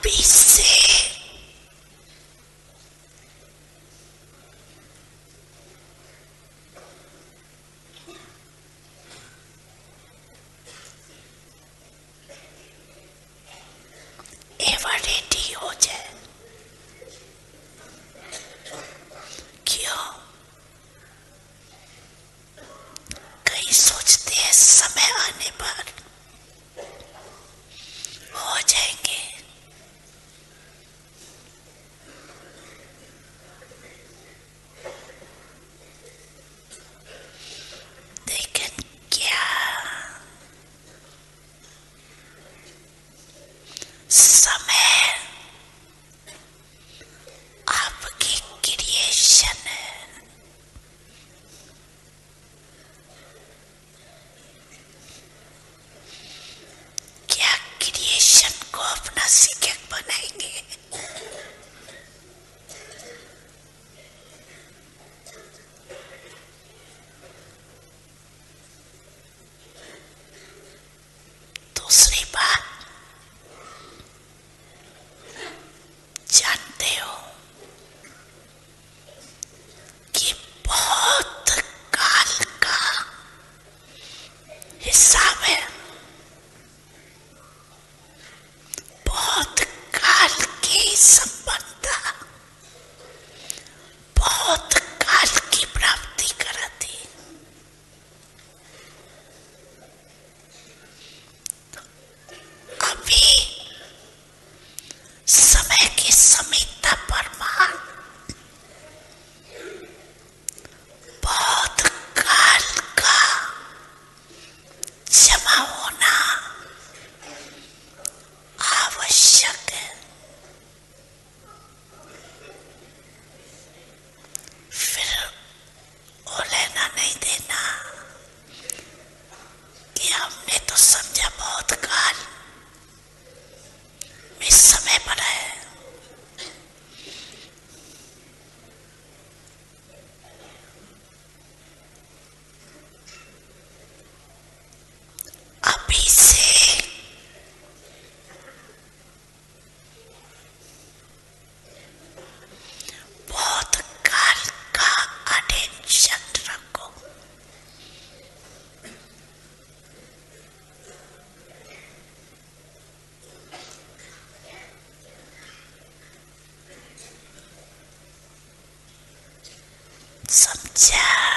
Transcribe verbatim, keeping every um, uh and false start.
अभी से ever ready हो जाए। क्यों? कई सोचते हैं समय आने पर हो जाएंगे, लेकिन क्या समय आपकी क्रिएशन है? क्या क्रिएशन को अपना शिक्षक बनाएंगे? दूसरी बात, जानते हो कि बहुत काल का हिसाब है, बहुत काल की संपन्नता, बहुत काल की प्राप्ति कराती। अभी समय की समीक्षा प्रमाण बहुत काल का जमा होना आवश्यक है। फिर वो लेना नहीं देना कि हमने तो समझा बहुत काल में समय पर है। अभी से बहुत काल का अटेंशन रखो। समझा?